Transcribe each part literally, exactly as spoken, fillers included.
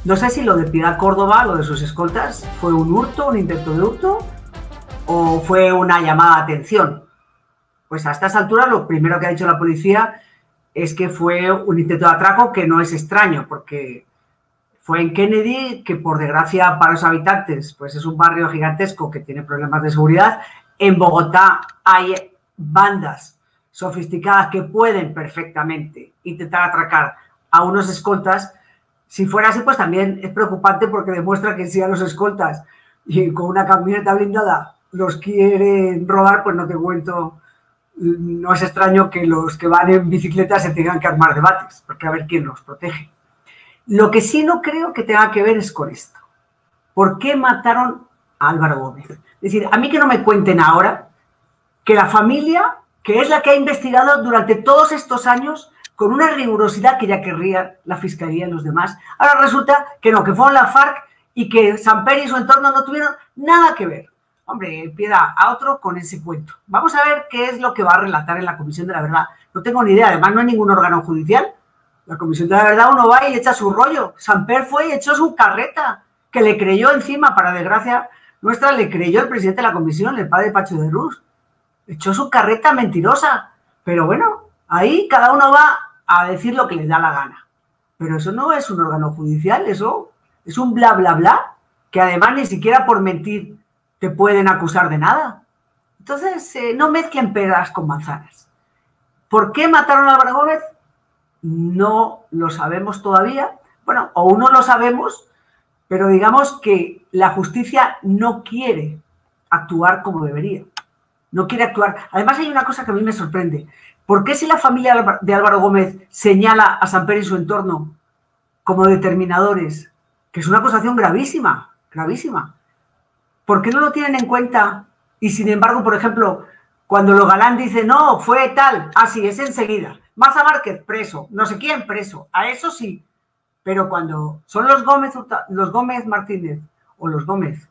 No sé si lo de Piedad Córdoba, lo de sus escoltas, fue un hurto, un intento de hurto, o fue una llamada de atención. Pues a estas alturas lo primero que ha dicho la policía es que fue un intento de atraco, que no es extraño, porque fue en Kennedy, que por desgracia para los habitantes, pues es un barrio gigantesco que tiene problemas de seguridad. En Bogotá hay bandas sofisticadas que pueden perfectamente intentar atracar a unos escoltas. Si fuera así, pues también es preocupante, porque demuestra que si a los escoltas y con una camioneta blindada los quieren robar, pues no te cuento, no es extraño que los que van en bicicleta se tengan que armar de bates, porque a ver quién los protege. Lo que sí no creo que tenga que ver es con esto. ¿Por qué mataron a Álvaro Gómez? Es decir, a mí que no me cuenten ahora que la familia, que es la que ha investigado durante todos estos años con una rigurosidad que ya querría la Fiscalía y los demás, ahora resulta que no, que fueron la FARC y que Samper y su entorno no tuvieron nada que ver. Hombre, Piedad, a otro con ese cuento. Vamos a ver qué es lo que va a relatar en la Comisión de la Verdad. No tengo ni idea, además no hay ningún órgano judicial. La Comisión de la Verdad uno va y echa su rollo. Samper fue y echó su carreta, que le creyó encima, para desgracia nuestra, le creyó el presidente de la comisión, el padre Pacho de Rus. Echó su carreta mentirosa. Pero bueno, ahí cada uno va a decir lo que les da la gana. Pero eso no es un órgano judicial, eso es un bla, bla, bla, que además ni siquiera por mentir te pueden acusar de nada. Entonces, eh, no mezclen peras con manzanas. ¿Por qué mataron a Álvaro Gómez? No lo sabemos todavía. Bueno, o uno lo sabemos, pero digamos que la justicia no quiere actuar como debería. No quiere actuar. Además, hay una cosa que a mí me sorprende. ¿Por qué, si la familia de Álvaro Gómez señala a Samper y su entorno como determinadores, que es una acusación gravísima, gravísima, ¿por qué no lo tienen en cuenta? Y sin embargo, por ejemplo, cuando lo Galán dice, no, fue tal, así es enseguida. Maza Márquez, preso, no sé quién, preso, a eso sí. Pero cuando son los Gómez, los Gómez Martínez o los Gómez,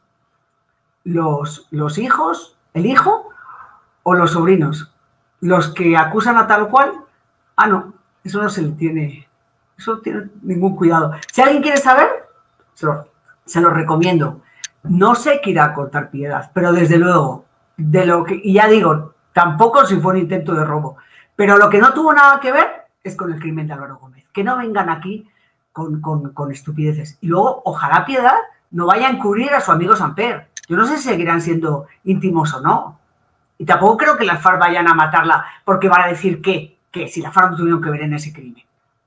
los, los hijos, el hijo o los sobrinos, los que acusan a tal cual, ah, no, eso no se le tiene, eso no tiene ningún cuidado. Si alguien quiere saber, se lo, se lo recomiendo. No sé qué irá a contar Piedad, pero desde luego, de lo que, y ya digo, tampoco si fue un intento de robo, pero lo que no tuvo nada que ver es con el crimen de Álvaro Gómez. Que no vengan aquí con, con, con estupideces. Y luego, ojalá Piedad no vaya a encubrir a su amigo Samper. Yo no sé si seguirán siendo íntimos o no. Y tampoco creo que las FARC vayan a matarla porque van a decir que, que si la FARC no tuvieron que ver en ese crimen.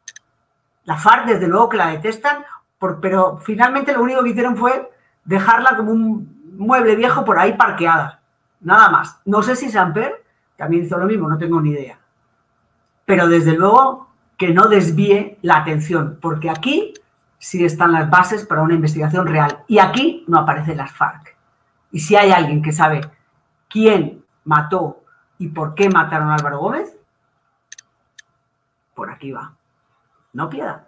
La FARC, desde luego que la detestan, por, pero finalmente lo único que hicieron fue dejarla como un mueble viejo por ahí parqueada. Nada más. No sé si Samper también hizo lo mismo, no tengo ni idea. Pero desde luego que no desvíe la atención, porque aquí sí están las bases para una investigación real. Y aquí no aparecen las FARC. Y si hay alguien que sabe quién mató y por qué mataron a Álvaro Gómez, por aquí va. No Piedad.